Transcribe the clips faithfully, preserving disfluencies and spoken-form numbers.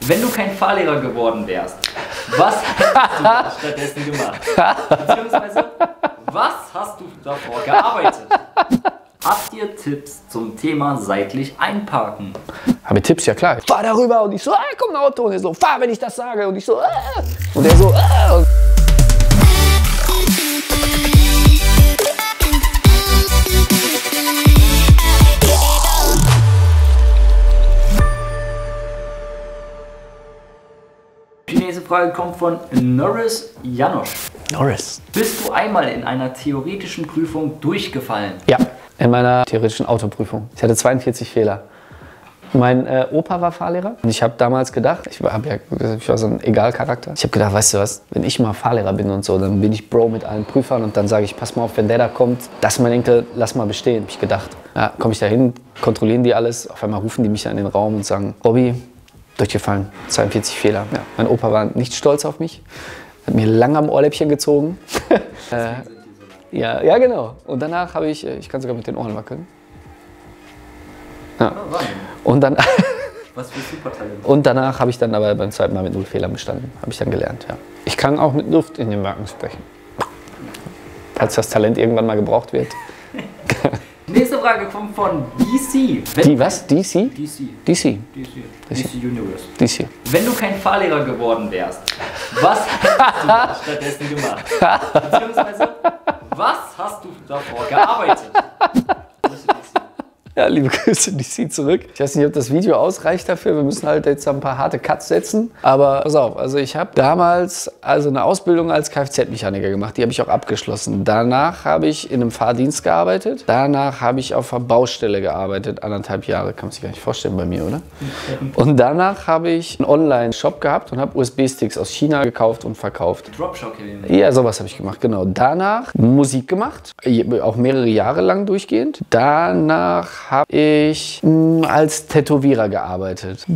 Wenn du kein Fahrlehrer geworden wärst, was hättest du da stattdessen gemacht? Beziehungsweise, was hast du davor gearbeitet? Habt ihr Tipps zum Thema seitlich einparken? Habe ich Tipps? Ja klar. Fahr darüber und ich so, ah, komm ein Auto. Und er so, fahr, wenn ich das sage. Und ich so, ah. Und er so, ah. Die nächste Frage kommt von Norris Janosch. Norris. Bist du einmal in einer theoretischen Prüfung durchgefallen? Ja, in meiner theoretischen Autoprüfung. Ich hatte zweiundvierzig Fehler. Mein äh, Opa war Fahrlehrer und ich habe damals gedacht, ich war, ja, ich war so ein Egal-Charakter. Ich habe gedacht, weißt du was, wenn ich mal Fahrlehrer bin und so, dann bin ich Bro mit allen Prüfern und dann sage ich, pass mal auf, wenn der da kommt, dass man denkt, lass mal bestehen, habe ich gedacht. Ja, komme ich da hin, kontrollieren die alles, auf einmal rufen die mich da in den Raum und sagen, Robby, durchgefallen, zweiundvierzig Fehler. Ja, mein Opa war nicht stolz auf mich, hat mir lange am Ohrläppchen gezogen. äh, ja, ja, genau. Und danach habe ich, ich kann sogar mit den Ohren wackeln. Ja. Und dann Was für Supertalent. Und danach habe ich dann aber beim zweiten Mal mit null Fehlern bestanden. Habe ich dann gelernt, ja. Ich kann auch mit Luft in den Wacken sprechen. Falls das Talent irgendwann mal gebraucht wird. Nächste Frage kommt von D C. Wenn Die was? D C? D C. D C. D C. D C Universe. D C. Wenn du kein Fahrlehrer geworden wärst, was hättest du da stattdessen gemacht? Beziehungsweise, was hast du davor gearbeitet? Ja, liebe Grüße, D C zurück. Ich weiß nicht, ob das Video ausreicht dafür. Wir müssen halt jetzt ein paar harte Cuts setzen. Aber pass auf, also ich habe damals also eine Ausbildung als Kfz-Mechaniker gemacht. Die habe ich auch abgeschlossen. Danach habe ich in einem Fahrdienst gearbeitet. Danach habe ich auf einer Baustelle gearbeitet. Anderthalb Jahre, kann man sich gar nicht vorstellen bei mir, oder? Und danach habe ich einen Online-Shop gehabt und habe U S B-Sticks aus China gekauft und verkauft. Dropshipping. Ja, sowas habe ich gemacht, genau. Danach Musik gemacht, auch mehrere Jahre lang durchgehend. Danach habe ich mh, als Tätowierer gearbeitet.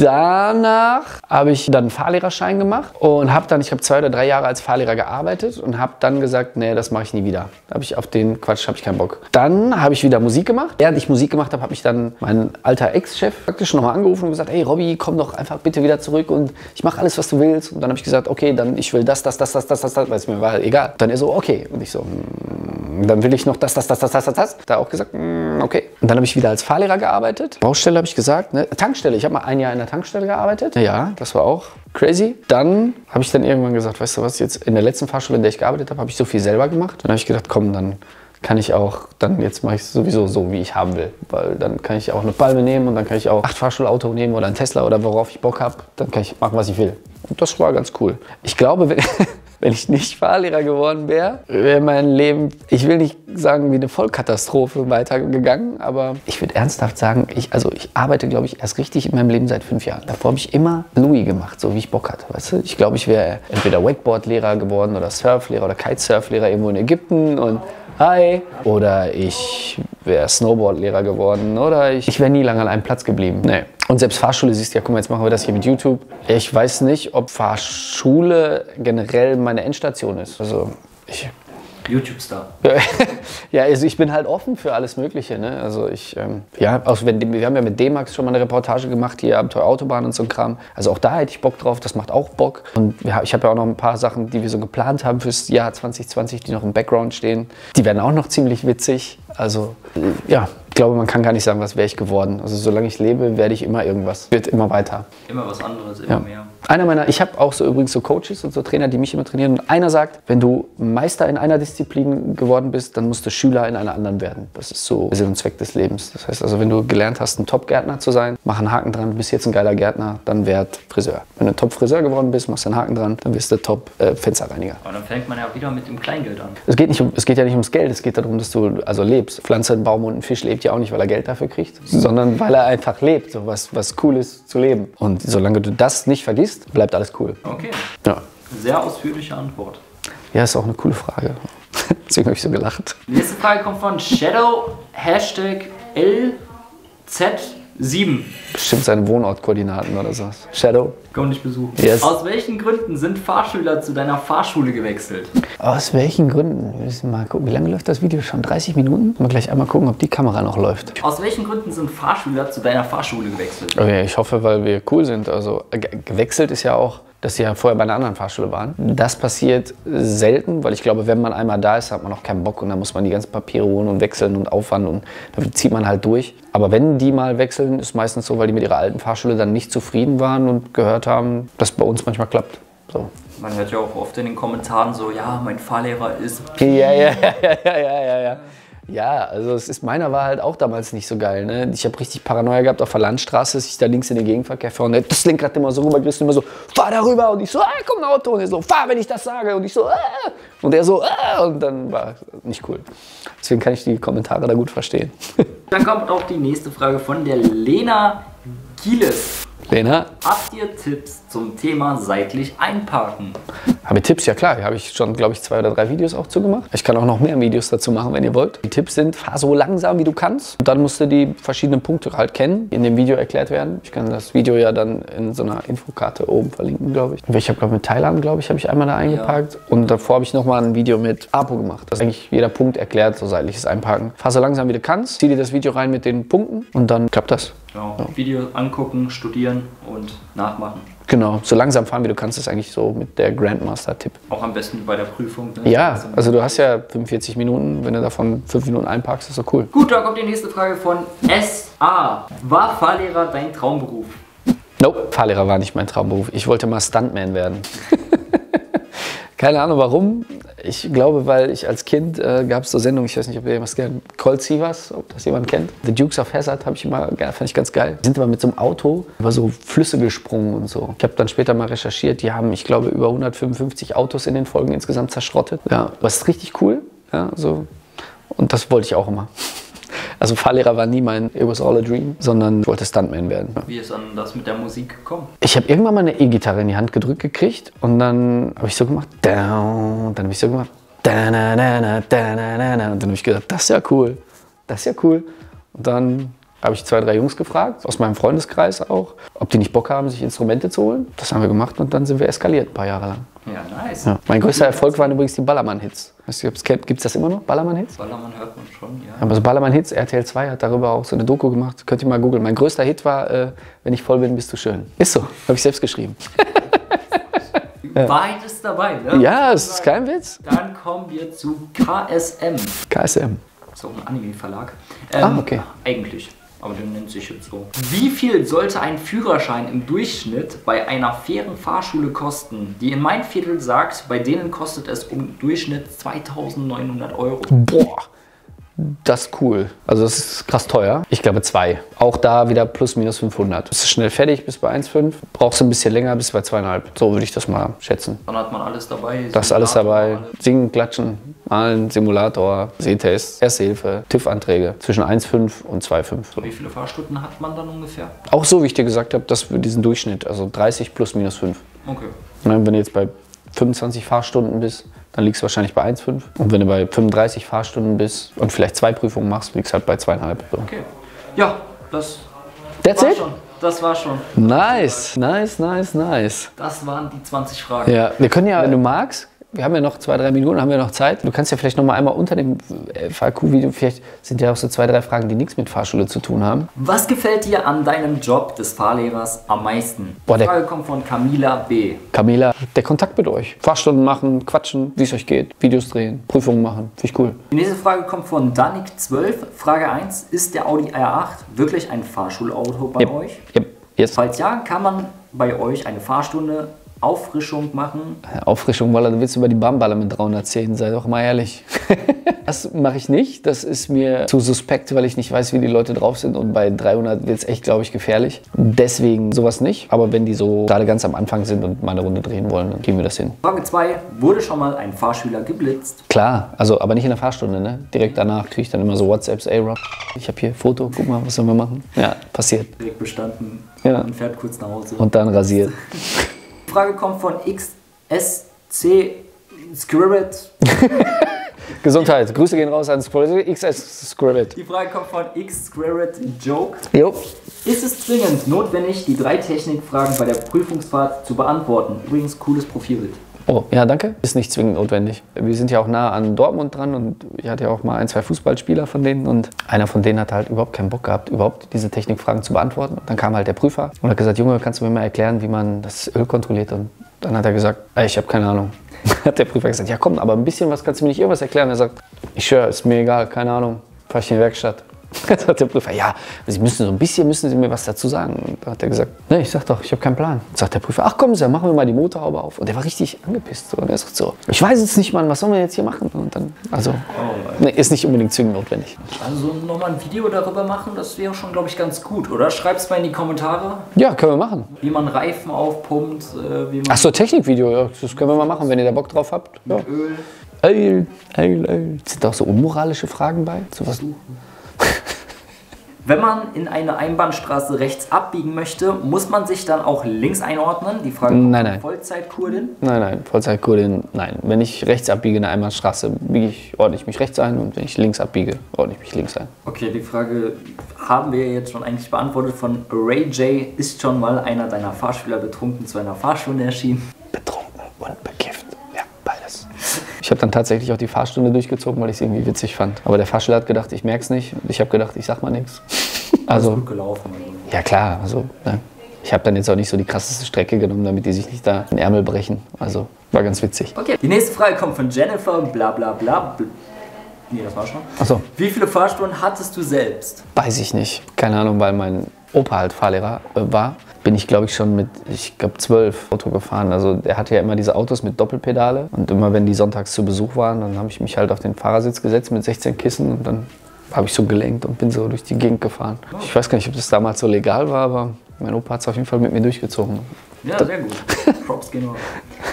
Danach habe ich dann einen Fahrlehrerschein gemacht und habe dann, ich habe zwei oder drei Jahre als Fahrlehrer gearbeitet und habe dann gesagt, nee, das mache ich nie wieder. Da habe ich auf den Quatsch, habe ich keinen Bock. Dann habe ich wieder Musik gemacht. Während ich Musik gemacht habe, habe ich dann mein alter Ex-Chef praktisch nochmal angerufen und gesagt, hey Robby, komm doch einfach bitte wieder zurück und ich mache alles, was du willst. Und dann habe ich gesagt, okay, dann ich will das, das, das, das, das, das, das, weil es mir war halt egal. Dann er so, okay. Und ich so, mm, dann will ich noch das, das, das, das, das, das, das. Da auch gesagt, mm, okay. Und dann habe ich wieder als Fahrlehrer gearbeitet. Baustelle habe ich gesagt, ne? Tankstelle. Ich habe mal ein Jahr in der Tankstelle gearbeitet. Ja, das war auch crazy. Dann habe ich dann irgendwann gesagt, weißt du was, jetzt in der letzten Fahrschule, in der ich gearbeitet habe, habe ich so viel selber gemacht. Dann habe ich gedacht, komm, dann kann ich auch, dann jetzt mache ich es sowieso so, wie ich haben will. Weil dann kann ich auch eine Palme nehmen und dann kann ich auch acht Fahrschulauto nehmen oder ein Tesla oder worauf ich Bock habe. Dann kann ich machen, was ich will. Und das war ganz cool. Ich glaube, wenn, wenn ich nicht Fahrlehrer geworden wäre, wäre mein Leben, ich will nicht sagen, wie eine Vollkatastrophe weitergegangen, aber ich würde ernsthaft sagen, ich, also ich arbeite, glaube ich, erst richtig in meinem Leben seit fünf Jahren. Davor habe ich immer Louis gemacht, so wie ich Bock hatte. Weißt du? Ich glaube, ich wäre entweder Wakeboard-Lehrer geworden oder Surflehrer oder Kitesurf-Lehrer irgendwo in Ägypten und hi. Oder ich wäre Snowboard-Lehrer geworden oder ich, ich wäre nie lange an einem Platz geblieben. Nee. Und selbst Fahrschule, siehst du, ja, guck mal, jetzt machen wir das hier mit YouTube. Ich weiß nicht, ob Fahrschule generell meine Endstation ist. Also ich... YouTube-Star. Ja, also ich bin halt offen für alles Mögliche. Ne? Also ich, ähm, ja, auch wenn, wir haben ja mit D-Max schon mal eine Reportage gemacht, hier Abenteuer Autobahn und so ein Kram. Also auch da hätte ich Bock drauf, das macht auch Bock. Und ja, ich habe ja auch noch ein paar Sachen, die wir so geplant haben fürs Jahr zwanzig zwanzig, die noch im Background stehen. Die werden auch noch ziemlich witzig. Also ja, ich glaube, man kann gar nicht sagen, was wäre ich geworden. Also solange ich lebe, werde ich immer irgendwas. Wird immer weiter. Immer was anderes, immer ja. mehr. Einer meiner, ich habe auch so übrigens so Coaches und so Trainer, die mich immer trainieren. Und einer sagt, wenn du Meister in einer Disziplin geworden bist, dann musst du Schüler in einer anderen werden. Das ist so Sinn und Zweck des Lebens. Das heißt also, wenn du gelernt hast, ein Top-Gärtner zu sein, mach einen Haken dran, bist jetzt ein geiler Gärtner, dann werd Friseur. Wenn du ein Top-Friseur geworden bist, machst du einen Haken dran, dann wirst du Top-Fensterreiniger. Aber dann fängt man ja auch wieder mit dem Kleingeld an. Es geht, nicht um, es geht ja nicht ums Geld, es geht darum, dass du also lebst. Pflanze, ein Baum und ein Fisch lebt ja auch nicht, weil er Geld dafür kriegt, sondern weil er einfach lebt, so was, was cool ist zu leben. Und solange du das nicht vergisst, bleibt alles cool. Okay. Ja. Sehr ausführliche Antwort. Ja, ist auch eine coole Frage. Deswegen habe ich so gelacht. Nächste Frage kommt von Shadow Hashtag L Z sieben. Bestimmt seine Wohnortkoordinaten oder so. Shadow. Komm dich besuchen. Yes. Aus welchen Gründen sind Fahrschüler zu deiner Fahrschule gewechselt? Aus welchen Gründen? Wir müssen mal gucken, wie lange läuft das Video schon? dreißig Minuten? Mal gleich einmal gucken, ob die Kamera noch läuft. Aus welchen Gründen sind Fahrschüler zu deiner Fahrschule gewechselt? Okay, ich hoffe, weil wir cool sind. Also ge gewechselt ist ja auch, dass sie ja vorher bei einer anderen Fahrschule waren. Das passiert selten, weil ich glaube, wenn man einmal da ist, hat man auch keinen Bock und dann muss man die ganzen Papiere holen und wechseln und Aufwand und dann zieht man halt durch. Aber wenn die mal wechseln, ist meistens so, weil die mit ihrer alten Fahrschule dann nicht zufrieden waren und gehört haben, dass bei uns manchmal klappt. So. Man hört ja auch oft in den Kommentaren so, ja, mein Fahrlehrer ist... Ja, ja, ja, ja, ja, ja, ja. Ja, also es ist, meiner war halt auch damals nicht so geil. Ne? Ich habe richtig Paranoia gehabt auf der Landstraße, dass ich da links in den Gegenverkehr fahre und das Lenkrad immer so rüber, Christian immer so, fahr da rüber und ich so, ah, komm ein Auto und er so, fahr, wenn ich das sage und ich so, ah, und er so, ah, und dann war nicht cool. Deswegen kann ich die Kommentare da gut verstehen. Dann kommt auch die nächste Frage von der Lena Gieles. Lena? Habt ihr Tipps zum Thema seitlich einparken? Habe ich Tipps? Ja klar, da habe ich schon, glaube ich, zwei oder drei Videos auch zu gemacht. Ich kann auch noch mehr Videos dazu machen, wenn ihr wollt. Die Tipps sind, fahr so langsam wie du kannst. Und dann musst du die verschiedenen Punkte halt kennen, die in dem Video erklärt werden. Ich kann das Video ja dann in so einer Infokarte oben verlinken, glaube ich. Ich habe, glaube ich, mit Thailand, glaube ich, habe ich einmal da eingeparkt. Ja. Und davor habe ich nochmal ein Video mit Apo gemacht. Das ist eigentlich jeder Punkt erklärt, so seitliches Einparken. Fahr so langsam wie du kannst, zieh dir das Video rein mit den Punkten und dann klappt das. Genau. Ja. Video angucken, studieren und nachmachen. Genau, so langsam fahren wie du kannst, ist eigentlich so mit der Grandmaster-Tipp. Auch am besten bei der Prüfung. Ne? Ja, also du hast ja fünfundvierzig Minuten, wenn du davon fünf Minuten einparkst, ist so cool. Gut, da kommt die nächste Frage von S A. War Fahrlehrer dein Traumberuf? Nope, Fahrlehrer war nicht mein Traumberuf. Ich wollte mal Stuntman werden. Keine Ahnung warum. Ich glaube, weil ich als Kind äh, gab es so Sendungen, ich weiß nicht, ob ihr was kennt, Colt Sievers, ob das jemand kennt. The Dukes of Hazzard habe ich immer, fand ich ganz geil. Die sind aber mit so einem Auto über so Flüsse gesprungen und so. Ich habe dann später mal recherchiert, die haben, ich glaube, über hundertfünfundfünfzig Autos in den Folgen insgesamt zerschrottet. Ja, das ist richtig cool. Ja, so. Und das wollte ich auch immer. Also Fahrlehrer war nie mein It was all a dream, sondern ich wollte Stuntman werden. Wie ist dann das mit der Musik gekommen? Ich habe irgendwann mal eine E-Gitarre in die Hand gedrückt gekriegt und dann habe ich so gemacht, down, dann habe ich so gemacht, da na na na da na na na, und dann habe ich gedacht, das ist ja cool, das ist ja cool. Und dann habe ich zwei, drei Jungs gefragt, aus meinem Freundeskreis auch, ob die nicht Bock haben, sich Instrumente zu holen. Das haben wir gemacht und dann sind wir eskaliert, ein paar Jahre lang. Ja, nice. Ja. Mein größter Erfolg waren übrigens die Ballermann-Hits. Weißt du, gibt es das immer noch, Ballermann-Hits? Ballermann hört man schon, ja. Aber so Ballermann-Hits, R T L zwei hat darüber auch so eine Doku gemacht. Könnt ihr mal googeln. Mein größter Hit war, äh, wenn ich voll bin, bist du schön. Ist so, habe ich selbst geschrieben. Wahrheit ist dabei, ne? Ja, es ist kein Witz. Dann kommen wir zu K S M. K S M. So ein Anime-Verlag. Ähm, ah, okay. Eigentlich. Aber der nennt sich jetzt so. Wie viel sollte ein Führerschein im Durchschnitt bei einer fairen Fahrschule kosten? Die in mein Viertel sagt, bei denen kostet es im Durchschnitt zweitausendneunhundert Euro. Boah, das ist cool. Also das ist krass teuer. Ich glaube zwei. Auch da wieder plus minus fünfhundert. Bist du schnell fertig, bis bei eins Komma fünf. Brauchst du ein bisschen länger, bis bei zwei Komma fünf. So würde ich das mal schätzen. Dann hat man alles dabei. Das ist alles dabei. Singen, klatschen, malen, Simulator, Sehtest, Erste Hilfe, TÜV-Anträge. Zwischen eins Komma fünf und zwei Komma fünf. Wie viele Fahrstunden hat man dann ungefähr? Auch so, wie ich dir gesagt habe, das für diesen Durchschnitt. Also dreißig plus minus fünf. Okay. Und wenn du jetzt bei fünfundzwanzig Fahrstunden bist, dann liegst du wahrscheinlich bei eins Komma fünf. Und wenn du bei fünfunddreißig Fahrstunden bist und vielleicht zwei Prüfungen machst, liegst du halt bei zwei Komma fünf. So. Okay. Ja, das That's war it? schon. Das war schon. Nice, nice, nice, nice. Das waren die zwanzig Fragen. Ja, wir können ja, wenn du magst, wir haben ja noch zwei, drei Minuten, haben wir noch Zeit. Du kannst ja vielleicht noch mal einmal unter dem F A Q-Video, vielleicht sind ja auch so zwei, drei Fragen, die nichts mit Fahrschule zu tun haben. Was gefällt dir an deinem Job des Fahrlehrers am meisten? Boah, Die Frage kommt von Camila B. Camila, der Kontakt mit euch. Fahrstunden machen, quatschen, wie es euch geht, Videos drehen, Prüfungen machen. Finde ich cool. Die nächste Frage kommt von Danik zwölf. Frage eins. Ist der Audi R acht wirklich ein Fahrschulauto bei Yep. euch? Yep. Yes. Falls ja, kann man bei euch eine Fahrstunde Auffrischung machen? Auffrischung, weil du willst über die Bamballer mit dreihundertzehn, sei doch mal ehrlich. Das mache ich nicht. Das ist mir zu suspekt, weil ich nicht weiß, wie die Leute drauf sind. Und bei dreihundert wird es echt, glaube ich, gefährlich. Deswegen sowas nicht. Aber wenn die so gerade ganz am Anfang sind und mal eine Runde drehen wollen, dann kriegen wir das hin. Frage zwei. Wurde schon mal ein Fahrschüler geblitzt? Klar, also aber nicht in der Fahrstunde. Ne? Direkt danach kriege ich dann immer so WhatsApps. Ey, Rob, ich habe hier Foto, guck mal, was sollen wir machen? Ja, passiert. Direkt bestanden Ja. und fährt kurz nach Hause. Und dann rasiert. Die Frage kommt von X S C Scribbit. Gesundheit. Grüße gehen raus an X S Scribbit. Die Frage kommt von X Scribbit Joke. Jo. Ist es zwingend notwendig, die drei Technikfragen bei der Prüfungsfahrt zu beantworten? Übrigens, cooles Profilbild. Oh, ja, danke. Ist nicht zwingend notwendig. Wir sind ja auch nah an Dortmund dran und ich hatte ja auch mal ein, zwei Fußballspieler von denen und einer von denen hat halt überhaupt keinen Bock gehabt, überhaupt diese Technikfragen zu beantworten. Und dann kam halt der Prüfer und hat gesagt, Junge, kannst du mir mal erklären, wie man das Öl kontrolliert? Und dann hat er gesagt, ey, ich habe keine Ahnung. Hat der Prüfer gesagt, ja komm, aber ein bisschen was kannst du mir nicht irgendwas erklären? Er sagt, ich schwöre, ist mir egal, keine Ahnung, fahr ich in die Werkstatt. Dann sagt der Prüfer, ja, Sie müssen so ein bisschen, müssen Sie mir was dazu sagen. Und dann hat er gesagt, nee, ich sag doch, ich habe keinen Plan. Dann sagt der Prüfer, ach kommen Sie, machen wir mal die Motorhaube auf. Und der war richtig angepisst. So. Und er sagt so, ich weiß jetzt nicht, Mann, was sollen wir jetzt hier machen? Und dann, also, nee, ist nicht unbedingt zwingend notwendig. Also nochmal ein Video darüber machen, das wäre schon, glaube ich, ganz gut, oder? Schreib's mal in die Kommentare. Ja, können wir machen. Wie man Reifen aufpumpt, äh, wie man... Ach so, Technikvideo, ja, das können wir mal machen, wenn ihr da Bock drauf habt. Ja. Öl. Öl, Öl, Öl. Sind da auch so unmoralische Fragen bei? So was? Wenn man in eine Einbahnstraße rechts abbiegen möchte, muss man sich dann auch links einordnen? Die Frage kommt nein, von nein. Vollzeitkurdin. Nein, nein, Vollzeitkurdin, nein. Wenn ich rechts abbiege in der Einbahnstraße, biege ich, ordne ich mich rechts ein und wenn ich links abbiege, ordne ich mich links ein. Okay, die Frage haben wir jetzt schon eigentlich beantwortet von Ray J. Ist schon mal einer deiner Fahrschüler betrunken zu einer Fahrstunde erschienen? Betrunken und bekifft, ja, beides. Ich habe dann tatsächlich auch die Fahrstunde durchgezogen, weil ich es irgendwie witzig fand. Aber der Fahrschüler hat gedacht, ich merke es nicht. Und ich habe gedacht, ich sag mal nichts. Also, gut gelaufen. Also. Ja klar, also, ne? Ich habe dann jetzt auch nicht so die krasseste Strecke genommen, damit die sich nicht da den Ärmel brechen. Also, war ganz witzig. Okay, die nächste Frage kommt von Jennifer, bla bla bla. Nee, das war schon. Ach so. Wie viele Fahrstunden hattest du selbst? Weiß ich nicht. Keine Ahnung, weil mein Opa halt Fahrlehrer äh, war. Bin ich, glaube ich, schon mit, ich glaube, zwölf Auto gefahren. Also der hatte ja immer diese Autos mit Doppelpedale. Und immer, wenn die sonntags zu Besuch waren, dann habe ich mich halt auf den Fahrersitz gesetzt mit sechzehn Kissen. Und dann habe ich so gelenkt und bin so durch die Gegend gefahren. Ich weiß gar nicht, ob das damals so legal war, aber mein Opa hat es auf jeden Fall mit mir durchgezogen. Ja, sehr gut. Props gehen raus.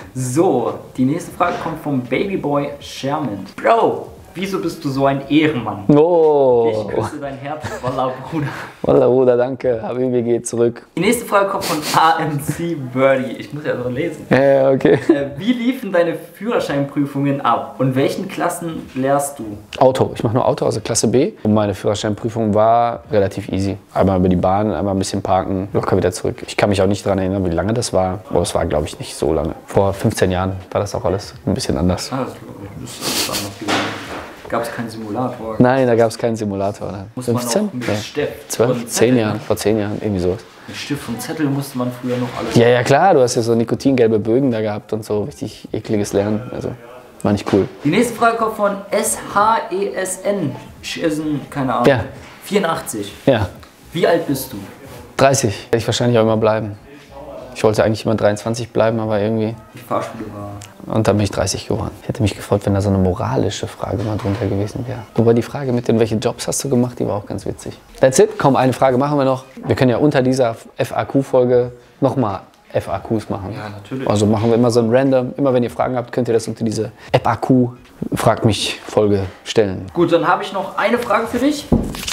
So, die nächste Frage kommt vom Babyboy Sherman. Bro, wieso bist du so ein Ehrenmann? Oh! Ich küsse dein Herz, Wallah, Bruder. Wallah, Bruder, danke. Habibi geht zurück. Die nächste Frage kommt von A M C Birdie. Ich muss ja so lesen. Ja, okay. Äh, wie liefen deine Führerscheinprüfungen ab? Und welchen Klassen lehrst du? Auto. Ich mache nur Auto, also Klasse B. Und meine Führerscheinprüfung war relativ easy. Einmal über die Bahn, einmal ein bisschen parken, locker wieder zurück. Ich kann mich auch nicht daran erinnern, wie lange das war. Aber es war, glaube ich, nicht so lange. Vor fünfzehn Jahren war das auch alles ein bisschen anders. Ah, das ist anders gewesen. Gab es keinen Simulator? Nein, da gab es keinen Simulator. Ne? Muss fünfzehn? man auch mit Ja. Stift zwölf? und zehn Zettel, Jahren, ne? vor zehn Jahren, irgendwie sowas. Mit Stift und Zettel musste man früher noch alles... Ja, ja, klar, du hast ja so nikotingelbe Bögen da gehabt und so richtig ekliges Lernen. Also, war nicht cool. Die nächste Frage kommt von S H E S N. Schesen, keine Ahnung. Ja. vierundachtzig. Ja, Wie alt bist du? dreißig. Werde ich wahrscheinlich auch immer bleiben. Ich wollte eigentlich immer dreiundzwanzig bleiben, aber irgendwie... Die Fahrschule war... Und dann bin ich dreißig geworden. Ich hätte mich gefreut, wenn da so eine moralische Frage mal drunter gewesen wäre. Wobei die Frage mit den, welche Jobs hast du gemacht, die war auch ganz witzig. That's it. Komm, eine Frage machen wir noch. Wir können ja unter dieser F A Q-Folge nochmal F A Qs machen. Ja, natürlich. Also machen wir immer so ein Random. Immer wenn ihr Fragen habt, könnt ihr das unter diese F A Q Frag mich Folge stellen. Gut, dann habe ich noch eine Frage für dich.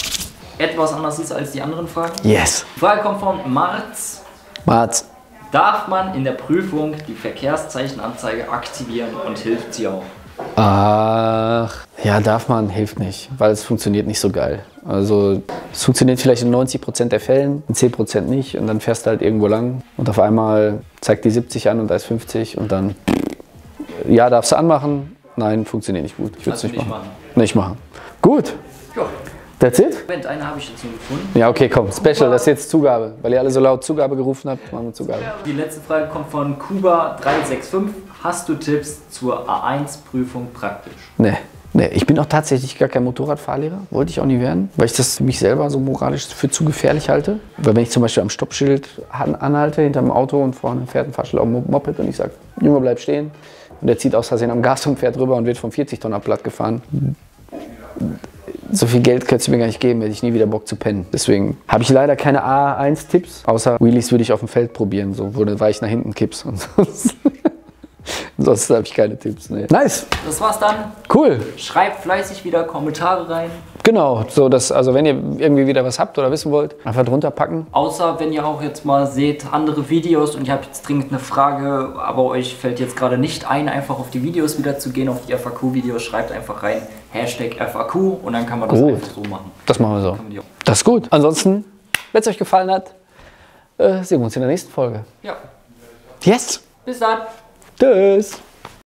Etwas anders ist als die anderen Fragen. Yes. Die Frage kommt von Marz. Mats. Darf man in der Prüfung die Verkehrszeichenanzeige aktivieren und hilft sie auch? Ach, ja, darf man, hilft nicht, weil es funktioniert nicht so geil. Also es funktioniert vielleicht in neunzig Prozent der Fällen, in zehn Prozent nicht und dann fährst du halt irgendwo lang und auf einmal zeigt die siebzig an und da ist fünfzig und dann, ja, darfst du anmachen, nein, funktioniert nicht gut. Ich würde es Also nicht nicht machen. machen. Nicht machen. Gut, Ja. that's it? Moment, eine habe ich jetzt nur gefunden. Ja, okay, komm, Special, das ist jetzt Zugabe. Weil ihr alle so laut Zugabe gerufen habt, machen wir Zugabe. Die letzte Frage kommt von Kuba drei sechs fünf. Hast du Tipps zur A eins Prüfung praktisch? Nee. Nee, ich bin auch tatsächlich gar kein Motorradfahrlehrer, wollte ich auch nie werden, weil ich das für mich selber so moralisch für zu gefährlich halte. Weil wenn ich zum Beispiel am Stoppschild an, anhalte hinter dem Auto und vorne fährt ein Fahrstuhl auf dem Moped und ich sage, Junge, bleib stehen. Und der zieht aus Versehen am Gas und fährt rüber und wird vom vierzig Tonner platt gefahren. So viel Geld könntest du mir gar nicht geben, hätte ich nie wieder Bock zu pennen. Deswegen habe ich leider keine A eins Tipps, außer Wheelies würde ich auf dem Feld probieren, so wo du weich nach hinten kippst und sonst. Ansonsten habe ich keine Tipps. Nee. Nice. Das war's dann. Cool. Schreibt fleißig wieder Kommentare rein. Genau, so dass, also wenn ihr irgendwie wieder was habt oder wissen wollt, einfach drunter packen. Außer wenn ihr auch jetzt mal seht andere Videos und ihr habt jetzt dringend eine Frage, aber euch fällt jetzt gerade nicht ein, einfach auf die Videos wieder zu gehen, auf die F A Q-Videos, schreibt einfach rein Hashtag F A Q und dann kann man das Gut. einfach so machen. Das machen wir so. Kann man die auch- Das ist gut. Ansonsten, wenn es euch gefallen hat, äh, sehen wir uns in der nächsten Folge. Ja, Yes. bis dann. Tschüss.